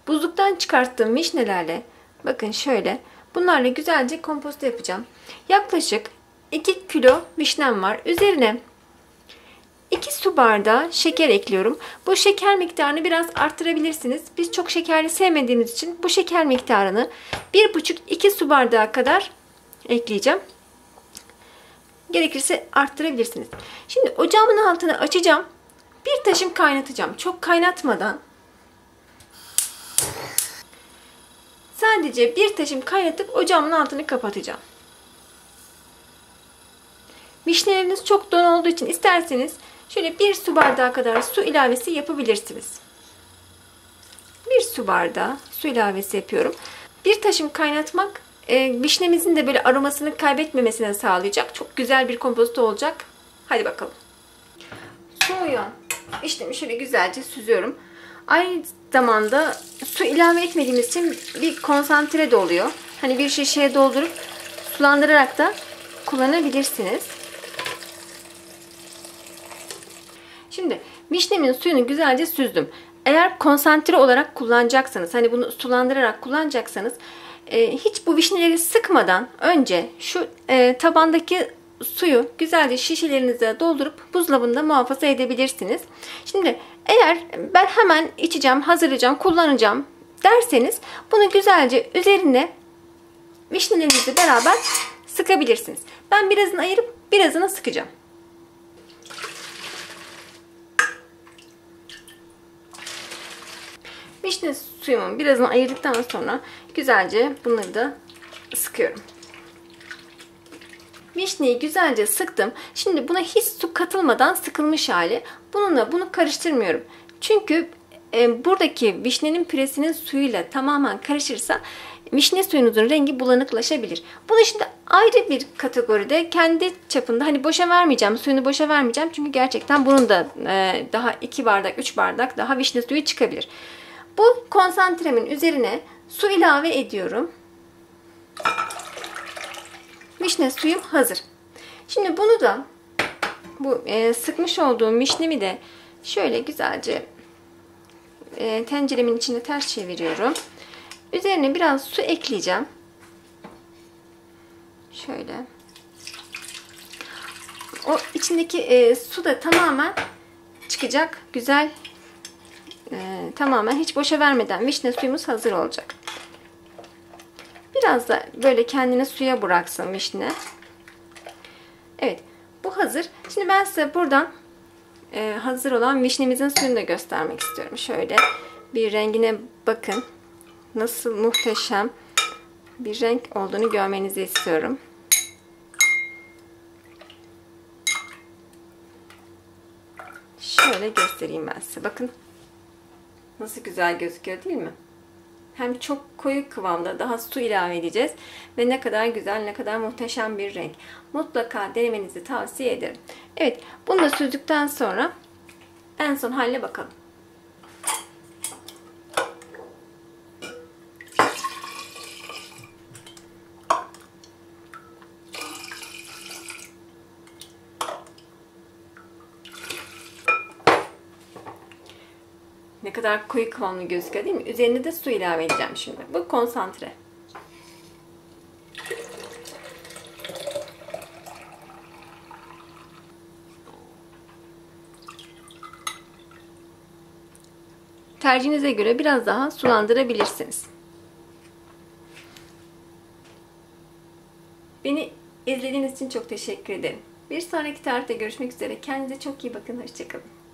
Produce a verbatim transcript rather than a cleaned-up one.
buzluktan çıkarttığım vişnelerle, bakın şöyle, bunlarla güzelce komposto yapacağım. Yaklaşık iki kilo vişnem var. Üzerine iki su bardağı şeker ekliyorum. Bu şeker miktarını biraz arttırabilirsiniz. Biz çok şekerli sevmediğimiz için bu şeker miktarını bir buçuk iki su bardağı kadar ekleyeceğim. Gerekirse arttırabilirsiniz. Şimdi ocağımın altını açacağım. Bir taşım kaynatacağım. Çok kaynatmadan. Sadece bir taşım kaynatıp ocağımın altını kapatacağım. Vişneleriniz çok don olduğu için isterseniz şöyle bir su bardağı kadar su ilavesi yapabilirsiniz. Bir su bardağı su ilavesi yapıyorum. Bir taşım kaynatmak e, vişnemizin de böyle aromasını kaybetmemesine sağlayacak. Çok güzel bir komposto olacak. Hadi bakalım. Soğuyan vişnemi şöyle güzelce süzüyorum. Aynı zamanda su ilave etmediğimiz için bir konsantre de oluyor. Hani bir şişeye doldurup sulandırarak da kullanabilirsiniz. Şimdi vişnemin suyunu güzelce süzdüm. Eğer konsantre olarak kullanacaksanız, hani bunu sulandırarak kullanacaksanız e, hiç bu vişneleri sıkmadan önce şu e, tabandaki suyu güzelce şişelerinize doldurup buzdolabında muhafaza edebilirsiniz. Şimdi eğer ben hemen içeceğim, hazırlayacağım, kullanacağım derseniz bunu güzelce üzerine vişnelerinizle beraber sıkabilirsiniz. Ben birazını ayırıp birazını sıkacağım. Vişne suyumun birazını ayırdıktan sonra güzelce bunları da sıkıyorum. Vişneyi güzelce sıktım. Şimdi buna hiç su katılmadan sıkılmış hali. Bununla bunu karıştırmıyorum. Çünkü e, buradaki vişnenin püresinin suyuyla tamamen karışırsa vişne suyunuzun rengi bulanıklaşabilir. Bunu şimdi ayrı bir kategoride kendi çapında, hani boşa vermeyeceğim, suyunu boşa vermeyeceğim. Çünkü gerçekten bunun da e, daha iki bardak, üç bardak daha vişne suyu çıkabilir. Bu konsantremin üzerine su ilave ediyorum. Vişne suyum hazır. Şimdi bunu da bu e, sıkmış olduğum vişnemi de şöyle güzelce e, tenceremin içine ters çeviriyorum. Üzerine biraz su ekleyeceğim. Şöyle. O içindeki e, su da tamamen çıkacak. Güzel. E, tamamen hiç boşa vermeden vişne suyumuz hazır olacak. Biraz da böyle kendini suya bıraksın vişne. Evet. Bu hazır. Şimdi ben size buradan e, hazır olan vişnemizin suyunu da göstermek istiyorum. Şöyle bir rengine bakın. Nasıl muhteşem bir renk olduğunu görmenizi istiyorum. Şöyle göstereyim ben size. Bakın. Nasıl güzel gözüküyor değil mi? Hem çok koyu kıvamda, daha su ilave edeceğiz. Ve ne kadar güzel, ne kadar muhteşem bir renk. Mutlaka denemenizi tavsiye ederim. Evet, bunu da süzdükten sonra en son haline bakalım. Ne kadar koyu kıvamlı gözüküyor değil mi? Üzerine de su ilave edeceğim şimdi. Bu konsantre. Tercihinize göre biraz daha sulandırabilirsiniz. Beni izlediğiniz için çok teşekkür ederim. Bir sonraki tarifte görüşmek üzere. Kendinize çok iyi bakın. Hoşça kalın.